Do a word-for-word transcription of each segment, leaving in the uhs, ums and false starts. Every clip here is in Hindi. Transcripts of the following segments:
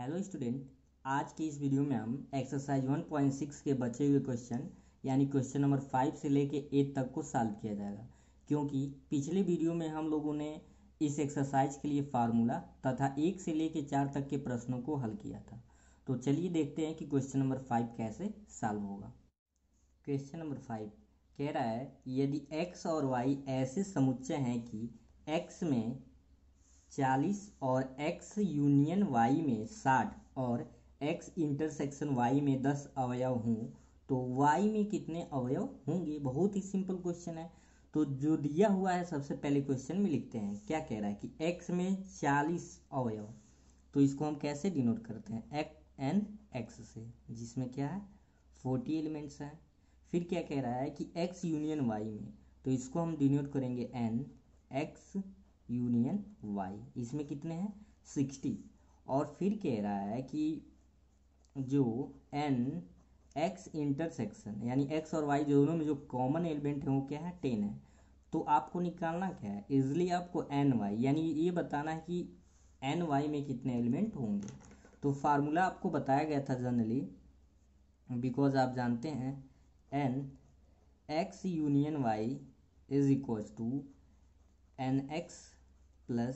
हेलो स्टूडेंट, आज की इस वीडियो में हम एक्सरसाइज वन पॉइंट सिक्स के बचे हुए क्वेश्चन यानी क्वेश्चन नंबर फाइव से लेके एट तक को सॉल्व किया जाएगा। क्योंकि पिछले वीडियो में हम लोगों ने इस एक्सरसाइज के लिए फार्मूला तथा एक से लेके चार तक के प्रश्नों को हल किया था। तो चलिए देखते हैं कि क्वेश्चन नंबर फाइव कैसे सॉल्व होगा। क्वेश्चन नंबर फाइव कह रहा है, यदि एक्स और वाई ऐसे समुच्चय हैं कि एक्स में चालीस और x यूनियन y में साठ और x इंटरसेक्शन y में दस अवयव हों तो y में कितने अवयव होंगे। बहुत ही सिंपल क्वेश्चन है। तो जो दिया हुआ है सबसे पहले क्वेश्चन में लिखते हैं। क्या कह रहा है कि x में चालीस अवयव, तो इसको हम कैसे डिनोट करते हैं, एक्स एन एक्स से, जिसमें क्या है फोर्टी एलिमेंट्स हैं। फिर क्या कह रहा है कि x यूनियन y में, तो इसको हम डिनोट करेंगे n x यूनियन y, इसमें कितने हैं सिक्सटी। और फिर कह रहा है कि जो n x इंटरसेक्शन यानी x और y दोनों में जो कॉमन एलिमेंट है वो क्या है टेन है। तो आपको निकालना क्या है, इजिली आपको एन वाई यानी ये बताना है कि एन वाई में कितने एलिमेंट होंगे। तो फार्मूला आपको बताया गया था जनरली, बिकॉज आप जानते हैं n x union y is equal to n x plus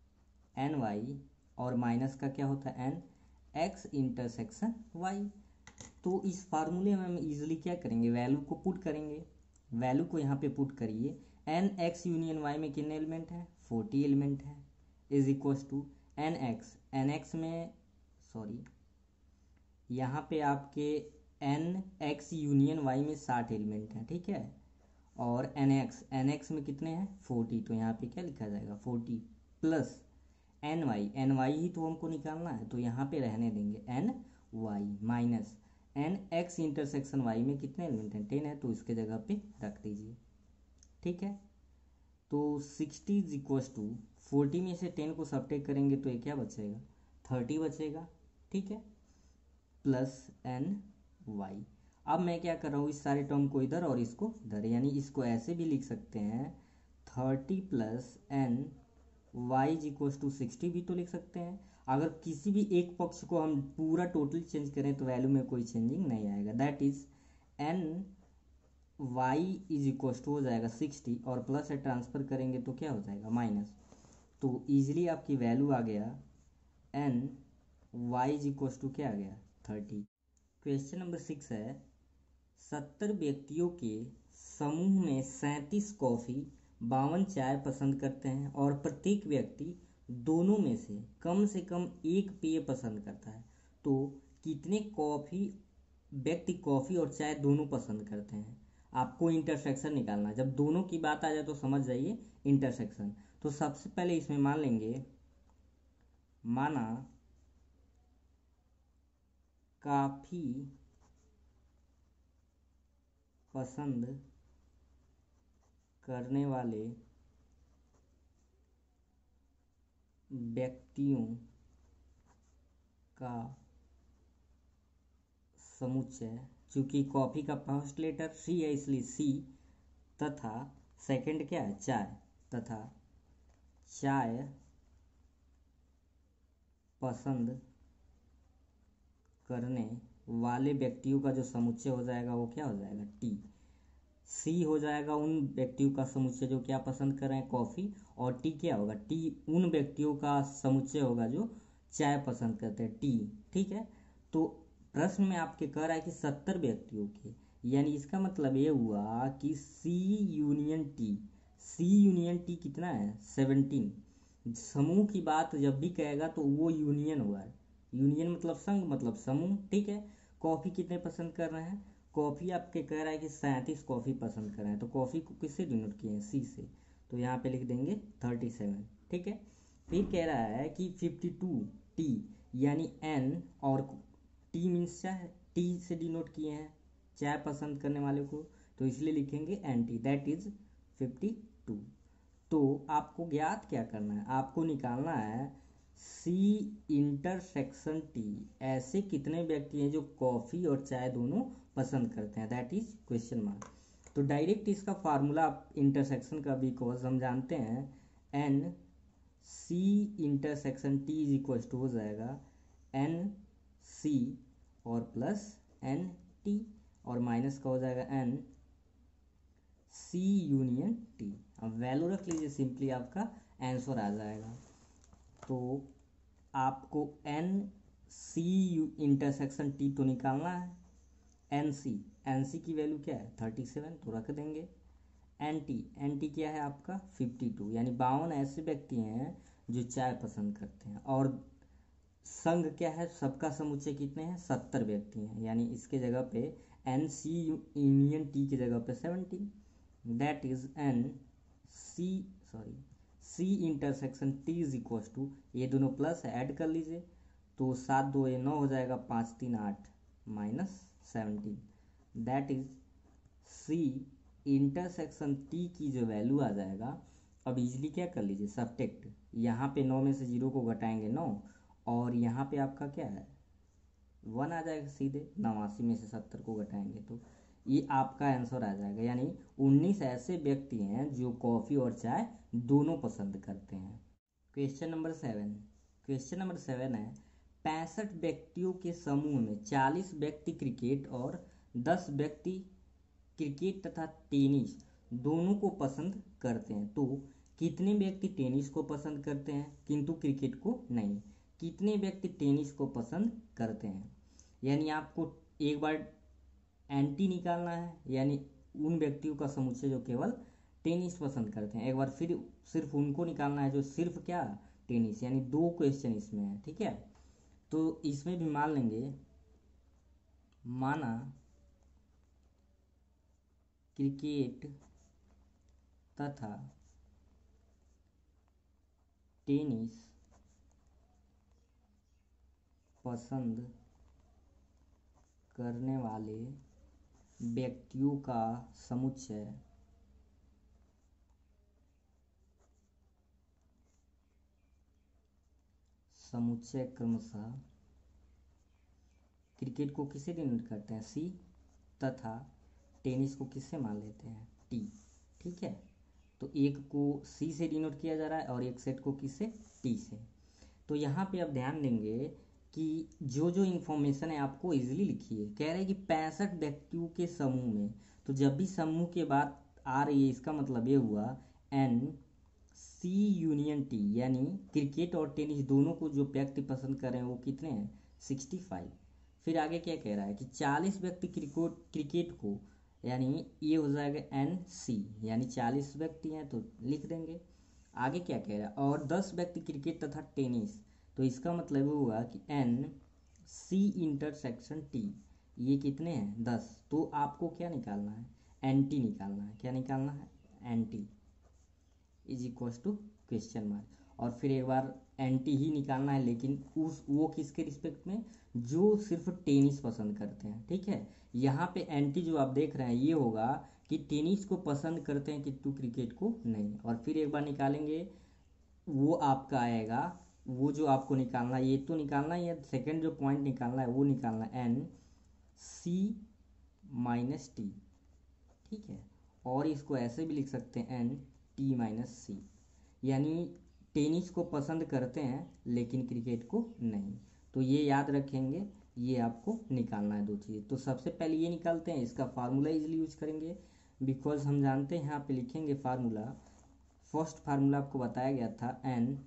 n y और माइनस का क्या होता है एन एक्स इंटरसेक्शन वाई। तो इस फार्मूले में हम इजीली क्या करेंगे, वैल्यू को पुट करेंगे। वैल्यू को यहाँ पे पुट करिए, एन एक्स यूनियन वाई में कितने एलिमेंट हैं, फोर्टी एलिमेंट है, is equal to n x, n x में सॉरी यहाँ पे आपके एन एक्स यूनियन वाई में साठ एलिमेंट हैं, ठीक है। और एन एक्स एन एक्स में कितने हैं फोर्टी, तो यहाँ पे क्या लिखा जाएगा forty plus n y, n y ही तो हमको निकालना है तो यहाँ पे रहने देंगे n y minus n x intersection y में कितने एलिमेंट हैं टेन है, तो इसके जगह पे रख दीजिए, ठीक है। तो sixty is equal to forty में से टेन को सब्ट्रैक्ट करेंगे तो ये क्या बचेगा थर्टी बचेगा, ठीक है, प्लस एन वाई। अब मैं क्या कर रहा हूँ, इस सारे टर्म को इधर और इसको इधर, यानी इसको ऐसे भी लिख सकते हैं thirty plus n y is equal to sixty भी तो लिख सकते हैं। अगर किसी भी एक पक्ष को हम पूरा टोटल चेंज करें तो वैल्यू में कोई चेंजिंग नहीं आएगा। That is n y is equal to हो जाएगा सिक्सटी और प्लस से ट्रांसफर करेंगे तो क्या हो जाएगा माइनस। तो ईजिली आपकी वैल्यू आ गया n y is equal to क्या आ गया थर्टी। क्वेश्चन नंबर सिक्स है, सत्तर व्यक्तियों के समूह में सैंतीस कॉफ़ी बावन चाय पसंद करते हैं और प्रत्येक व्यक्ति दोनों में से कम से कम एक पेय पसंद करता है। तो कितने कॉफ़ी व्यक्ति कॉफ़ी और चाय दोनों पसंद करते हैं। आपको इंटरसेक्शन निकालना है। जब दोनों की बात आ जाए तो समझ जाइए इंटरसेक्शन। तो सबसे पहले इसमें मान लेंगे, माना काफ़ी पसंद करने वाले व्यक्तियों का समुच्चय, चूंकि कॉफ़ी का फर्स्ट लेटर सी है इसलिए सी, तथा सेकंड क्या है चाय, तथा चाय पसंद करने वाले व्यक्तियों का जो समुच्चय हो जाएगा वो क्या हो जाएगा टी। सी हो जाएगा उन व्यक्तियों का समुच्चय जो क्या पसंद कर रहे हैं कॉफ़ी, और टी क्या होगा टी उन व्यक्तियों का समुच्चय होगा जो चाय पसंद करते हैं टी, ठीक है। तो प्रश्न में आपके कह रहा है कि सत्तर व्यक्तियों के, यानी इसका मतलब ये हुआ कि C union T, C union T कितना है सेवनटीन। समूह की बात जब भी कहेगा तो वो यूनियन हुआ है, यूनियन मतलब संघ मतलब समूह, ठीक है। कॉफ़ी कितने पसंद कर रहे हैं, कॉफ़ी आपके कह रहा है कि सैंतीस कॉफ़ी पसंद कर रहे हैं, तो कॉफ़ी को किससे डिनोट किए हैं सी से, तो यहाँ पे लिख देंगे थर्टी सेवन, ठीक है। फिर कह रहा है कि फिफ्टी टू टी, यानी एन और टी मीन्स चाय, टी से डिनोट किए हैं चाय पसंद करने वाले को, तो इसलिए लिखेंगे n T, that is fifty two. तो आपको ज्ञात क्या करना है, आपको निकालना है सी इंटरसेक्शन टी, ऐसे कितने व्यक्ति हैं जो कॉफ़ी और चाय दोनों पसंद करते हैं, दैट इज क्वेश्चन मार्क। तो डायरेक्ट इसका फार्मूला इंटरसेक्शन का, बिकॉज हम जानते हैं n C intersection T is equal to हो जाएगा एन सी और प्लस एन टी और माइनस का हो जाएगा एन सी यूनियन टी। अब वैल्यू रख लीजिए, सिंपली आपका आंसर आ जाएगा। तो आपको एन सी इंटरसेक्शन टी तो निकालना है। एन सी एन सी की वैल्यू क्या है थर्टी सेवन, तो रख देंगे। एन टी एन टी क्या है आपका फिफ्टी टू, यानी बावन ऐसे व्यक्ति हैं जो चाय पसंद करते हैं। और संघ क्या है, सबका समुच्चय कितने हैं सत्तर व्यक्ति हैं, यानी इसके जगह पे एन सी यूनियन टी की जगह पे seventeen, that is n C sorry C intersection T is equal to, ये दोनों प्लस है ऐड कर लीजिए, तो सात दो ये नौ हो जाएगा, पाँच तीन आठ minus seventeen, that is C intersection T की जो वैल्यू आ जाएगा। अब इजली क्या कर लीजिए सब्ट्रैक्ट, यहाँ पे नौ में से जीरो को घटाएंगे नौ, और यहाँ पे आपका क्या है वन आ जाएगा सीधे, नवासी में से सत्तर को घटाएंगे तो ये आपका आंसर आ जाएगा। यानी उन्नीस ऐसे व्यक्ति हैं जो कॉफ़ी और चाय दोनों पसंद करते हैं। Question number seven question number seven है पैंसठ व्यक्तियों के समूह में चालीस व्यक्ति क्रिकेट और दस व्यक्ति क्रिकेट तथा टेनिस दोनों को पसंद करते हैं, तो कितने व्यक्ति टेनिस को पसंद करते हैं किंतु क्रिकेट को नहीं, कितने व्यक्ति टेनिस को पसंद करते हैं। यानी आपको एक बार एंटी निकालना है, यानी उन व्यक्तियों का समुच्चय जो केवल टेनिस पसंद करते हैं, एक बार फिर सिर्फ उनको निकालना है जो सिर्फ क्या टेनिस, यानी दो क्वेश्चन इसमें है। ठीक है, तो इसमें भी मान लेंगे, माना क्रिकेट तथा टेनिस पसंद करने वाले व्यक्तियों का समुच्चय समुच्चय क्रमशः क्रिकेट को किसे डिनोट करते हैं सी, तथा टेनिस को किससे मान लेते हैं टी। ठीक है, तो एक को सी से डिनोट किया जा रहा है और एक सेट को किससे टी से। तो यहाँ पे आप ध्यान देंगे कि जो जो इन्फॉर्मेशन है आपको इजीली लिखिए। कह रहे हैं कि पैंसठ व्यक्तियों के समूह में, तो जब भी समूह के बात आ रही है इसका मतलब ये हुआ एन सी यूनियन टी, यानी क्रिकेट और टेनिस दोनों को जो व्यक्ति पसंद कर रहे हैं वो कितने हैं सिक्सटी फाइव। फिर आगे क्या कह रहा है कि चालीस व्यक्ति क्रिकेट क्रिकेट को, यानी ये हो जाएगा एन सी, यानी चालीस व्यक्ति हैं तो लिख देंगे। आगे क्या कह रहा है और दस व्यक्ति क्रिकेट तथा टेनिस, तो इसका मतलब हुआ कि एन सी इंटरसेक्शन टी, ये कितने हैं दस, तो आपको क्या निकालना है एंटी निकालना है। क्या निकालना है n T is equal to question mark, और फिर एक बार एंटी ही निकालना है, लेकिन उस वो किसके रिस्पेक्ट में जो सिर्फ टेनिस पसंद करते हैं। ठीक है, यहाँ पे एंटी जो आप देख रहे हैं ये होगा कि टेनिस को पसंद करते हैं किंतु क्रिकेट को नहीं, और फिर एक बार निकालेंगे वो आपका आएगा, वो जो आपको निकालना है ये तो निकालना ही है, सेकेंड जो पॉइंट निकालना है वो निकालना है एन सी माइनस टी। ठीक है, और इसको ऐसे भी लिख सकते हैं एन टी माइनस सी, यानी टेनिस को पसंद करते हैं लेकिन क्रिकेट को नहीं। तो ये याद रखेंगे, ये आपको निकालना है दो चीज़ें। तो सबसे पहले ये निकालते हैं, इसका फार्मूला इजीली यूज करेंगे, बिकॉज हम जानते हैं यहाँ पे लिखेंगे फार्मूला, फर्स्ट फार्मूला आपको बताया गया था n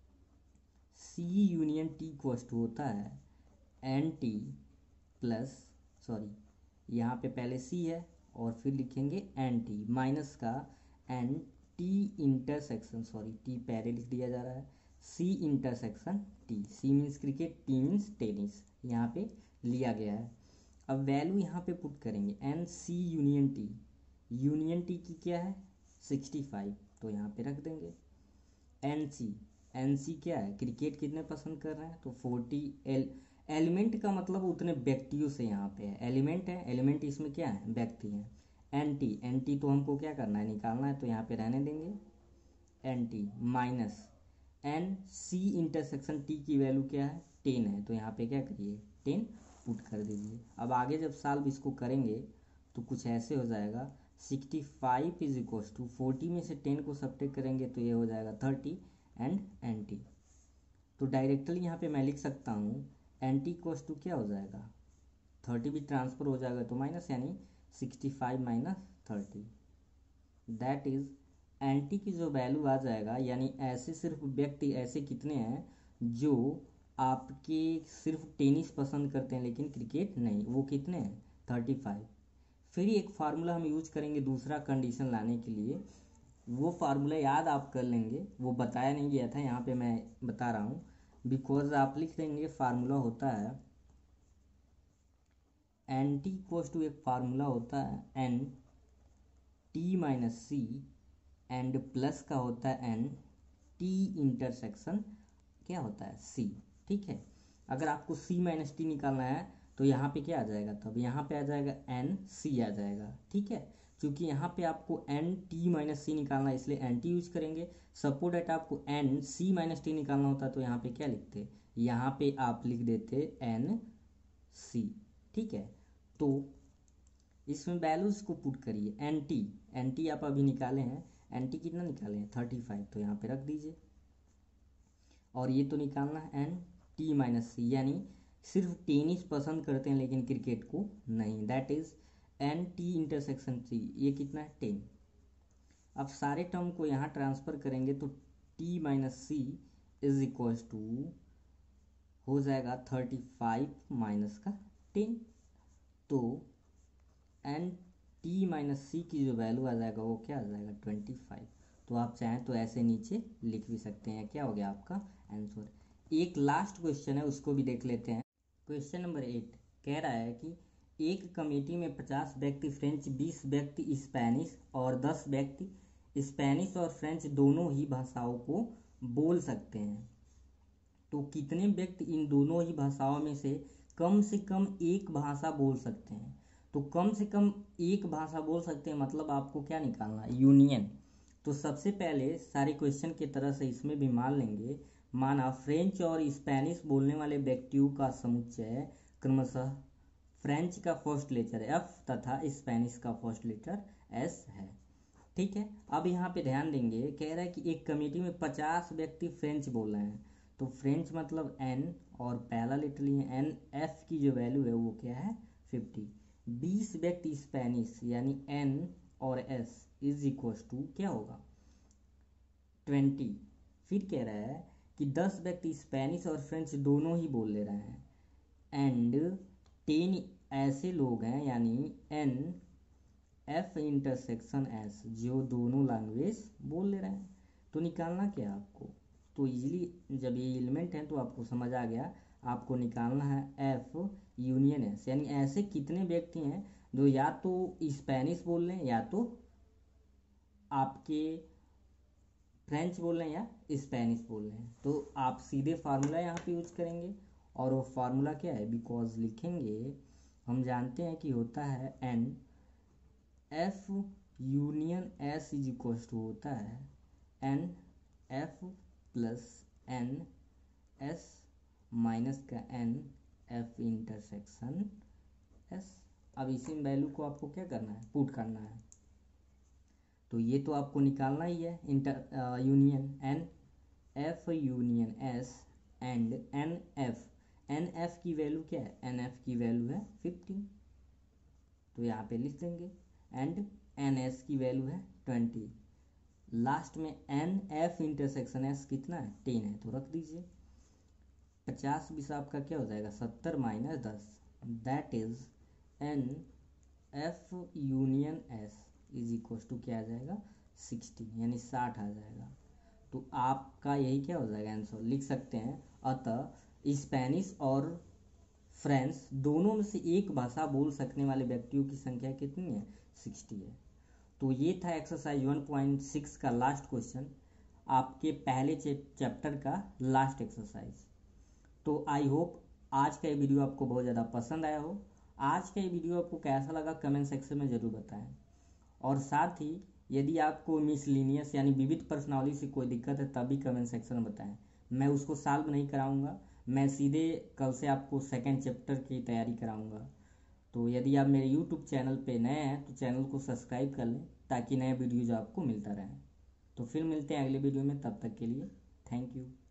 C union T cost होता है एन टी प्लस सॉरी यहाँ पे पहले सी है और फिर लिखेंगे एन टी माइनस का n T intersection sorry T पहले लिख दिया जा रहा है C intersection T, C means cricket T means tennis यहाँ पे लिया गया है। अब वैल्यू यहाँ पे पुट करेंगे n C union T, union T की क्या है सिक्सटी फाइव, तो यहाँ पे रख देंगे। एन सी एन सी क्या है क्रिकेट कितने पसंद कर रहे हैं तो फोर्टी, एल एलिमेंट का मतलब उतने व्यक्तियों से यहाँ पे है, एलिमेंट है, एलिमेंट इसमें क्या है व्यक्ति हैं। एन टी एन टी तो हमको क्या करना है निकालना है, तो यहाँ पे रहने देंगे n T minus n C intersection T की वैल्यू क्या है टेन है, तो यहाँ पे क्या करिए टेन पुट कर दीजिए। अब आगे जब सॉल्व इसको करेंगे तो कुछ ऐसे हो जाएगा sixty five is equal to forty में से टेन को सब्ट्रैक्ट करेंगे तो ये हो जाएगा थर्टी एंड एन टी। तो डायरेक्टली यहाँ पे मैं लिख सकता हूँ एन टी इक्वल्स टू क्या हो जाएगा, थर्टी भी ट्रांसफ़र हो जाएगा तो माइनस, यानी sixty five minus thirty, that is n T की जो वैल्यू आ जाएगा, यानी ऐसे सिर्फ व्यक्ति ऐसे कितने हैं जो आपके सिर्फ टेनिस पसंद करते हैं लेकिन क्रिकेट नहीं, वो कितने हैं, थर्टी फाइव। फिर एक फार्मूला हम यूज करेंगे दूसरा कंडीशन लाने के लिए, वो फार्मूला याद आप कर लेंगे, वो बताया नहीं गया था, यहाँ पे मैं बता रहा हूँ, बिकॉज आप लिख देंगे फार्मूला होता है एन टी इक्वल्स टू, एक फार्मूला होता है n T minus C and plus का होता है एन टी इंटरसेक्शन क्या होता है सी, ठीक है। अगर आपको सी माइनस टी निकालना है तो यहाँ पे क्या आ जाएगा, तब यहाँ पे आ जाएगा एन सी आ जाएगा, ठीक है। क्योंकि यहाँ पे आपको एन टी माइनस सी निकालना है इसलिए एन टी यूज करेंगे। सपोज डेट आपको एन सी माइनस टी निकालना होता तो यहाँ पे क्या लिखते, यहाँ पे आप लिख देते एन सी, ठीक है। तो इसमें वैल्यूज को पुट करिए, एन टी एन टी आप अभी निकाले हैं, एन टी कितना निकाले हैं थर्टी फाइव, तो यहाँ पे रख दीजिए। और ये तो निकालना है एन टी माइनस सी, यानी सिर्फ टेनिस पसंद करते हैं लेकिन क्रिकेट को नहीं, that is n T intersection C, ये कितना है टेन। अब सारे टर्म को यहाँ ट्रांसफर करेंगे तो T minus C is equals to हो जाएगा थर्टी फाइव माइनस का टेन, तो एन टी माइनस सी की जो वैल्यू आ जाएगा वो क्या आ जाएगा ट्वेंटी फाइव। तो आप चाहें तो ऐसे नीचे लिख भी सकते हैं, क्या हो गया आपका आंसर। एक लास्ट क्वेश्चन है उसको भी देख लेते हैं। क्वेश्चन नंबर एट कह रहा है कि एक कमेटी में पचास व्यक्ति फ्रेंच, बीस व्यक्ति स्पेनिश और दस व्यक्ति स्पेनिश और फ्रेंच दोनों ही भाषाओं को बोल सकते हैं, तो कितने व्यक्ति इन दोनों ही भाषाओं में से कम से कम एक भाषा बोल सकते हैं। तो कम से कम एक भाषा बोल सकते हैं मतलब आपको क्या निकालना है, यूनियन। तो सबसे पहले सारे क्वेश्चन की तरह से इसमें भी मान लेंगे, माना फ्रेंच और स्पेनिश बोलने वाले व्यक्तियों का समुच्चय क्रमशः फ्रेंच का फर्स्ट लेटर एफ तथा स्पेनिश का फर्स्ट लेटर एस है, ठीक है। अब यहाँ पे ध्यान देंगे, कह रहा है कि एक कमेटी में पचास व्यक्ति फ्रेंच बोल रहे हैं, तो फ्रेंच मतलब एन और पहला लेटर लिए एन, एफ की जो वैल्यू है वो क्या है फिफ्टी। बीस व्यक्ति स्पेनिश यानी एन और एस इज इक्वल टू क्या होगा ट्वेंटी। फिर कह रहा है कि दस व्यक्ति स्पेनिश और फ्रेंच दोनों ही बोल ले रहे हैं एंड टेन ऐसे लोग हैं यानी एन एफ इंटरसेक्शन एस जो दोनों लैंग्वेज बोल ले रहे हैं। तो निकालना क्या है आपको, तो इजीली जब ये एलिमेंट है तो आपको समझ आ गया, आपको निकालना है एफ यूनियन एस, यानी ऐसे कितने व्यक्ति हैं जो या तो स्पेनिश बोल रहे हैं या तो आपके फ्रेंच बोल रहे हैं या स्पेनिश बोल रहे हैं। तो आप सीधे फार्मूला यहाँ पे यूज करेंगे, और वो फार्मूला क्या है, बिकॉज लिखेंगे हम जानते हैं कि होता है n F union S is equal to होता है n F plus n S minus का एन एफ इंटरसेक्शन एस। अब इसी वैल्यू को आपको क्या करना है, पुट करना है। तो ये तो आपको निकालना ही है inter union n F union S and n F, n F की वैल्यू क्या है, एन एफ की वैल्यू है फिफ्टीन, तो यहाँ पे लिख देंगे एंड एन एस की वैल्यू है ट्वेंटी। लास्ट में एन एफ इंटरसेक्शन एस कितना है टेन है, तो रख दीजिए। पचास बीस आपका क्या हो जाएगा सत्तर माइनस दस, that is n F union S is equal to क्या आ जाएगा सिक्सटी, यानी साठ आ जाएगा। तो आपका यही क्या हो जाएगा आंसर, लिख सकते हैं। अतः स्पेनिश और फ्रेंच दोनों में से एक भाषा बोल सकने वाले व्यक्तियों की संख्या कितनी है, सिक्सटी है। तो ये था एक्सरसाइज वन पॉइंट सिक्स का लास्ट क्वेश्चन, आपके पहले चैप्टर का लास्ट एक्सरसाइज। तो आई होप आज का ये वीडियो आपको बहुत ज़्यादा पसंद आया हो। आज का ये वीडियो आपको कैसा लगा कमेंट सेक्शन में ज़रूर बताएं, और साथ ही यदि आपको मिसलिनियस यानी विविध प्रश्नावली से कोई दिक्कत है तब भी कमेंट सेक्शन में बताएं, मैं उसको सॉल्व नहीं कराऊंगा, मैं सीधे कल से आपको सेकंड चैप्टर की तैयारी कराऊंगा। तो यदि आप मेरे यूट्यूब चैनल पे नए हैं तो चैनल को सब्सक्राइब कर लें ताकि नए वीडियोज़ आपको मिलता रहे। तो फिर मिलते हैं अगले वीडियो में, तब तक के लिए थैंक यू।